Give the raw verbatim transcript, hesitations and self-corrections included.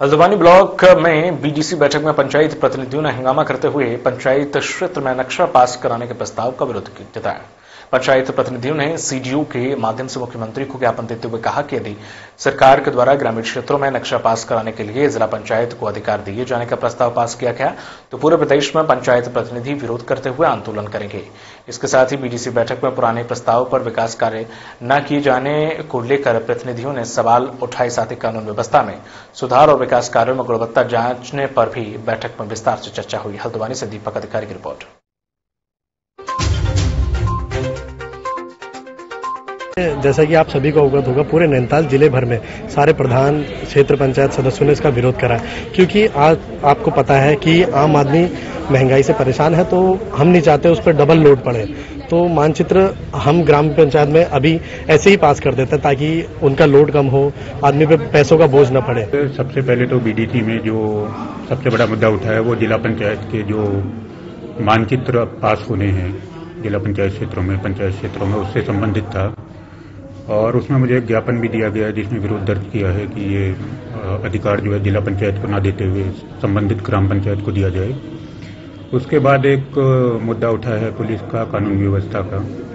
Haldwani block में BDC बैठक में पंचायत प्रतिनिधियों ने हंगामा करते हुए पंचायत क्षेत्र में नक्शा पास कराने के प्रस्ताव का विरोध जताया। पंचायत प्रतिनिधियों ने सीडीओ के माध्यम से मुख्यमंत्री को ज्ञापन देते हुए कहा कि यदि सरकार के द्वारा ग्रामीण क्षेत्रों में नक्शा पास कराने के लिए जिला पंचायत को अधिकार दिए जाने का प्रस्ताव पास किया गया तो पूरे प्रदेश में पंचायत प्रतिनिधि विरोध करते हुए आंदोलन करेंगे। इसके साथ ही बीडीसी बैठक में पुराने प्रस्ताव पर विकास कार्य न किए जाने को लेकर प्रतिनिधियों ने सवाल उठाए। साथ ही कानून व्यवस्था में सुधार और विकास कार्यों में गुणवत्ता जांचने पर भी बैठक में विस्तार से चर्चा हुई। हल्द्वानी से दीपक अधिकारी की रिपोर्ट। जैसा कि आप सभी को अवगत होगा, पूरे नैनीताल जिले भर में सारे प्रधान क्षेत्र पंचायत सदस्यों ने इसका विरोध करा, क्योंकि आज आपको पता है कि आम आदमी महंगाई से परेशान है, तो हम नहीं चाहते उस पर डबल लोड पड़े। तो मानचित्र हम ग्राम पंचायत में अभी ऐसे ही पास कर देते हैं ताकि उनका लोड कम हो, आदमी पे पैसों का बोझ न पड़े। सबसे पहले तो बीडीसी में जो सबसे बड़ा मुद्दा उठा है वो जिला पंचायत के जो मानचित्र पास होने हैं जिला पंचायत क्षेत्रों में पंचायत क्षेत्रों में उससे संबंधित था, और उसमें मुझे एक ज्ञापन भी दिया गया है जिसमें विरोध दर्ज किया है कि ये अधिकार जो है जिला पंचायत को ना देते हुए संबंधित ग्राम पंचायत को दिया जाए। उसके बाद एक मुद्दा उठा है पुलिस का, कानून व्यवस्था का।